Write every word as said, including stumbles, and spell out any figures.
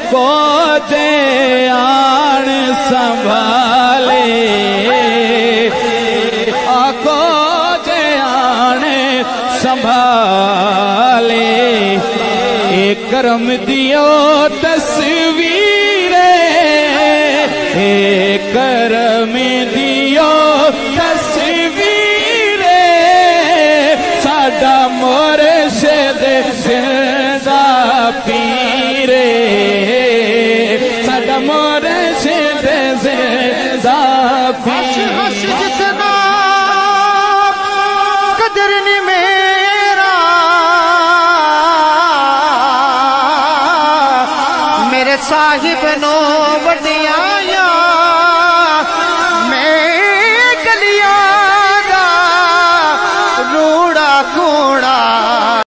को जे आन संभाले आको जे आन संभाले ए करम दियो तस्वीर ए करम दियो तस्वीर साडा मुर्शिद जिंदा पीरे साडा मुर्शिद जिंदा पीरे हश जितना कदर नी मेरा मेरे साहिब नो वडिया